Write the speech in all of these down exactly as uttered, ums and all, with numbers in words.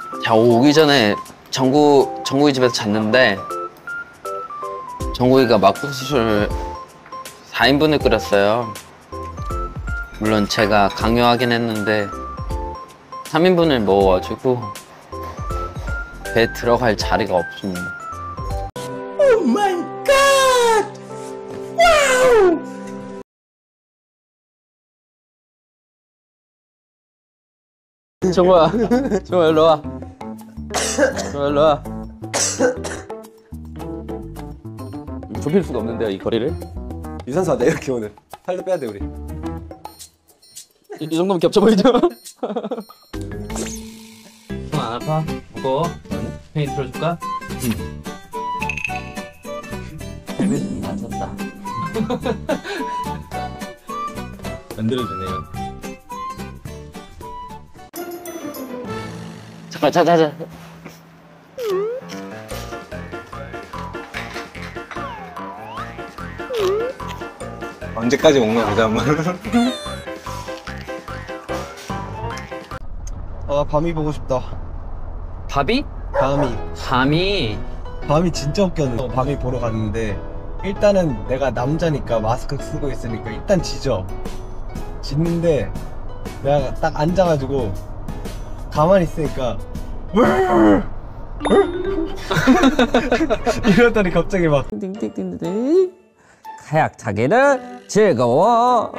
제가 오기 전에 정구, 정구이 집에서 잤는데 정구이가 막국수를 사 인분을 끓였어요. 물론 제가 강요하긴 했는데 삼 인분을 먹어가지고 배에 들어갈 자리가 없습니다. 오 마이 갓! 와우! 정구야, 정구야 일로 와. 정구야 일로 와. 좁힐 수가 없는데요, 이 거리를? 유산소 하자 이렇게 오늘. 살도 빼야 돼 우리. 이, 이 정도면 겹쳐 보이죠? 손 안 아파? 무거워? 형이 들어줄까? 응. 헬멧 맞았다. 만들어주네요. 잠깐, 자, 자, 자. 언제까지 먹나 보자 한번. 아 밤이 보고 싶다. 밥이? 밤이. 밤이? 밤이 진짜 웃겼는데 밤이 보러 갔는데 일단은 내가 남자니까 마스크 쓰고 있으니까 일단 짖어. 짖는데 내가 딱 앉아가지고 가만히 있으니까 이러더니 갑자기 막 띵띵띵띵 카약 타기는 즐거워.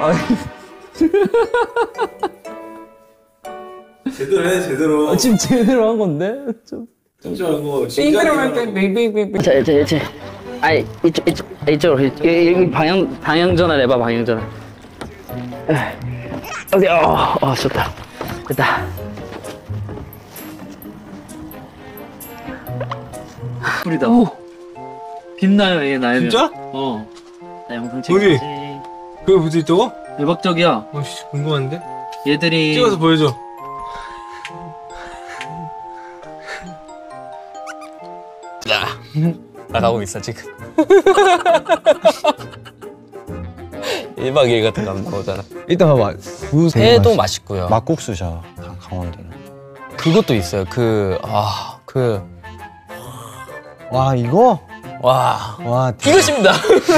제대로 해 제대로. 아, 지금 제대로 한 건데? 좀 진짜 하고 빙빙빙빙빙빙빙. 자, 자, 자. 아이, 이쪽, 이쪽, 이쪽으로. 여기 방향, 방향 전환 해봐, 방향 전환. 어디, 어, 어, 좋다. 됐다. 불이다. 오! 빛나요, 얘 나이면. 진짜? 어. 나 영상 어디? 찍었지. 그게 붙어 있다고? 대박적이야. 어씨 궁금한데? 얘들이. 찍어서 보여줘. 나가고 있어 지금. 일 박 이 일 같은 거 안 나오잖아. 일단 봐봐. 회도 맛있고요. 막국수죠. 강원도는. 그것도 있어요. 그 아 그 와 이거? 와 와 이것입니다.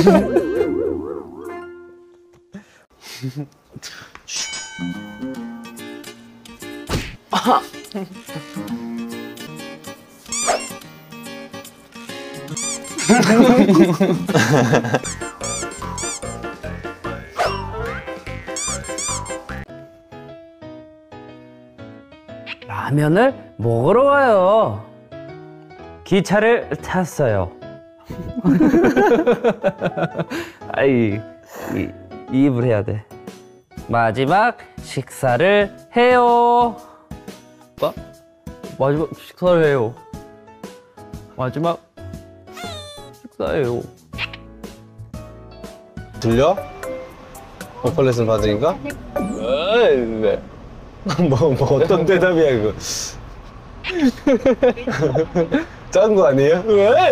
라면을 먹으러 가요. 기차를 탔어요. 아이 이, 이입을 해야 돼. 마지막 식사를 해요. 뭐? 마지막 식사를 해요. 마지막 식사예요. 들려? 보컬 레슨 받으니까? 네. 뭐, 뭐 어떤 대답이야 이거. 짠 거 아니에요?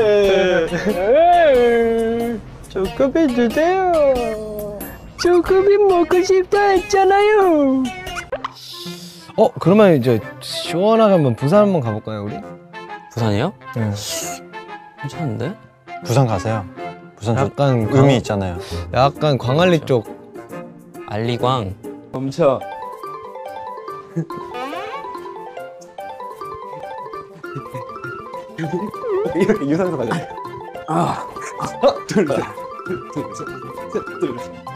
조금만 주세요. 조금만 먹고 싶다 했잖아요. 어 그러면 이제 시원하게 한번 부산 한번 가볼까요 우리? 부산이요? 네. 괜찮은데? 부산 가세요. 부산 약간 의미 광- 있잖아요. 약간 광안리 쪽. 알리광. 멈춰. 이렇게 유산소 가자. 아. 하나, 둘, 셋. 둘, 셋. 셋, 둘,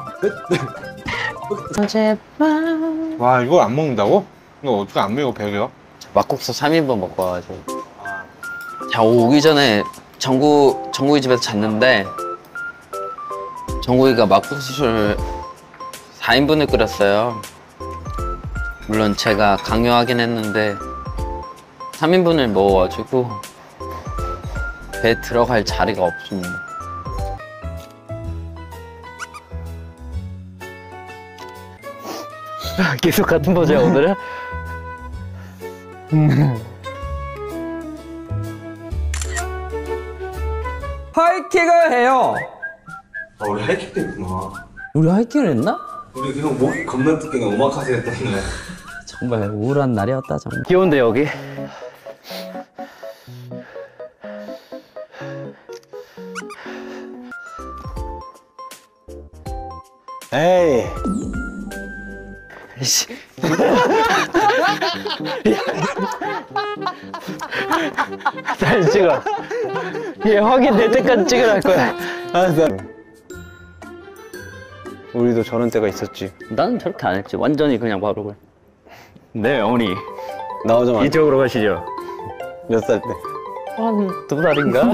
셋. 제발. 와 이걸 안 먹는다고? 이거 어떻게 안 먹어 배려? 막국수 삼 인분 먹고 와가지고. 제가 오기 전에 정구, 정구이 집에서 잤는데 정구이가 막국수를 사 인분을 끓였어요. 물론 제가 강요하긴 했는데 삼 인분을 먹어가지고 배에 들어갈 자리가 없습니다. 계속 같은 포즈야 오늘은? 하이킥을 해요. 아 우리 하이킥 했구나. 우리 하이킥을 했나? 우리 그냥 목이 겁나 두께가 오마카세 했던 날. 정말 우울한 날이었다 정말. 귀여운데 여기? 에이. 씨. 잘 찍어. 얘 확인될 때까지 찍으라 할 거야. 알았어. 우리도 저런 때가 있었지. 나는 저렇게 안 했지. 완전히 그냥 바로 그래. 네, 어머니. 나오자마자. 이쪽으로 가시죠. 몇 살 때? 한 두 살인가?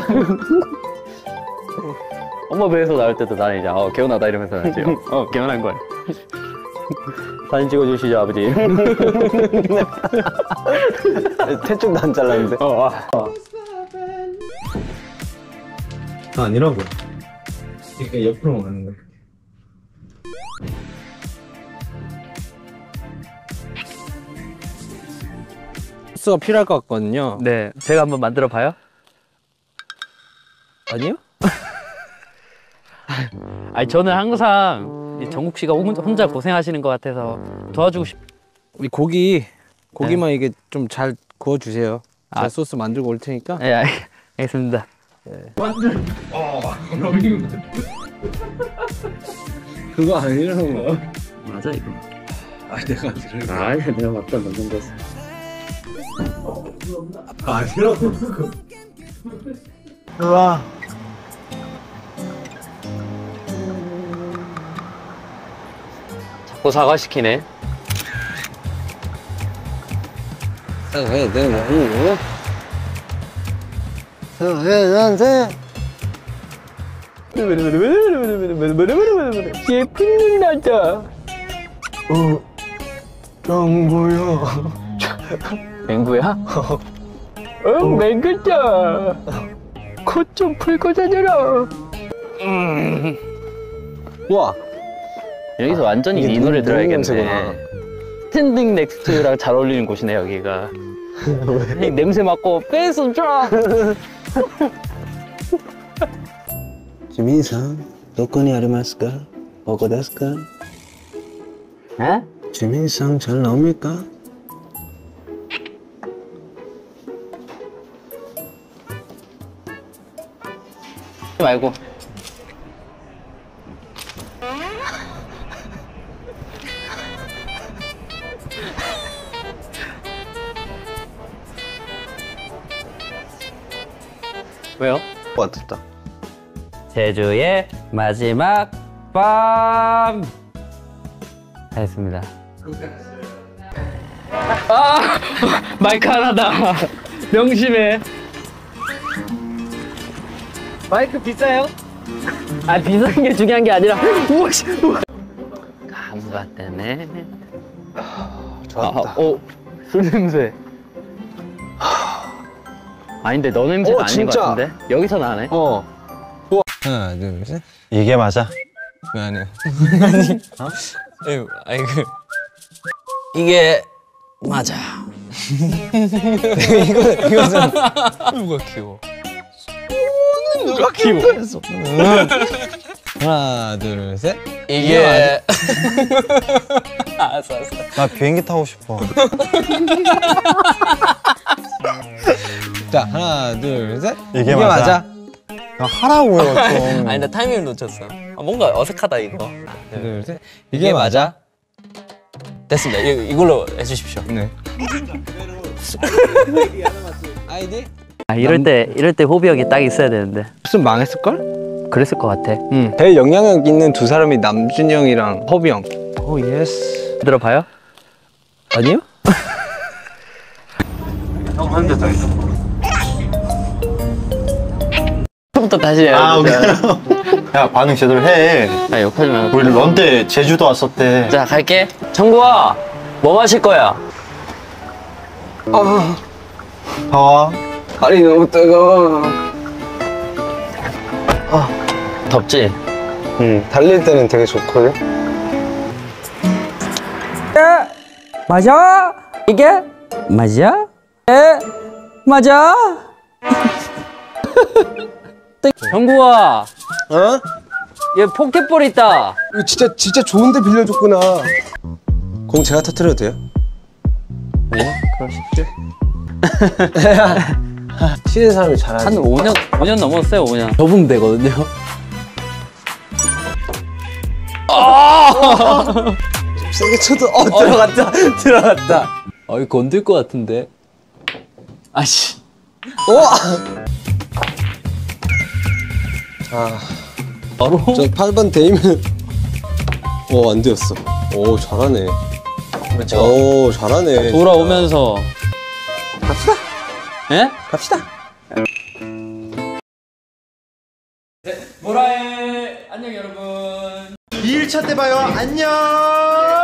엄마 배에서 나올 때도 나는 이제 어 개운하다 이러면서 나지. 어, 어 개운한 거야. 사진 찍어주시죠 아버지. 태쪽도 안 잘랐는데. 어, 와. 아, 아니라고. 이게 옆으로 가는 거야. 소스가 필요할 것 같거든요. 네, 제가 한번 만들어 봐요. 아니요? 아니 저는 항상 이 정국 씨가 혼- 혼자 고생하시는 것 같아서 도와주고 싶. 우리 고기 고기만 이게 좀 잘 구워주세요. 제가 아. 소스 만들고 올 테니까. 네, 알, 알겠습니다. 그거 아니라는 거야. 맞아 이거. 아, 내가 들을 아, 내가 맞다 넣는 거지. 아니라고 그거. 우와. 자꾸 사과시키네. 왜 내가 이거? 왜 나한테? 예쁜 남자. 어, 영구야. 맹구야? 응, 맹구자. 코 좀 풀고 다녀라. 음. 와. 여기서 완전히 이게 이 누- 노래 누구 들어야겠네. 냄새구나. 스탠딩 넥스트랑 잘 어울리는 곳이네 여기가. 왜? 냄새 맡고 뺏어 줘. 지민상, どこにありますか? 어디ですか? 에? 지민상 잘 나옵니까? 말고. 왜요? 왔다. 제주의 마지막 밤 하였습니다. 아 마이크 하나다. 명심해. 마이크 비싸요? 아 비싼 게 중요한 게 아니라 우와 씨 우와. 감가 때문에. 좋았다. 아, 어, 술 냄새. 아닌데 너 냄새가 어, 아닌 진짜. 것 같은데? 여기서 나네. 어. 하나 둘 셋. 이게 맞아. 왜 안 해요? 아니, 아니 그 이게 맞아. 이거 이거는 누가 키워? 누가 키워? 하나 둘 셋. 이게 알았어 알았어. 나 비행기 타고 싶어. 자 하나 둘 셋. 이게 맞아. 야, 하라고요 좀. 아니 나 타이밍을 놓쳤어. 아, 뭔가 어색하다 이거. 하나 둘 셋. 이게 맞아. 됐습니다. 이, 이걸로 해주십시오. 네. 아이디? 아, 이럴 때 이럴 때 호비 형이 딱 있어야 되는데. 무슨 망했을 걸? 그랬을 것 같아. 응. 제일 영향력 있는 두 사람이 남준이 형이랑 허비 형. 오 예스. 들어봐요? 아니요? 처음부터 다시 해요. 아, 오케이. 야, 반응 제대로 해. 아 욕하지마. 우리 런 때 제주도 왔었대. 자 갈게. 정구아, 뭐 마실 거야? 봐. 발이 너무 뜨거워. 덥지? 응. 달릴 때는 되게 좋거든. 맞아? 이게 맞아? 에 맞아? 정구아, 어? 얘 포켓볼 있다. 이거 진짜 진짜 좋은데 빌려줬구나. 공 제가 터뜨려도 돼요? 네, 그러십시오. 치는 사람이 잘하지. 한 오 년, 오 년 넘었어요, 오 년. 접으면 되거든요. 아! 세게 쳐도 어 들어갔다 들어갔다. 어이 건들 것 같은데. 아씨. 아, 바로. 저 팔 번 데이면 어, 안 되었어. 오, 잘하네. 그렇죠. 오, 잘하네. 돌아오면서. 갑시다. 예? 갑시다. 보라의 안녕 여러분. 이 일차 때 봐요. 안녕.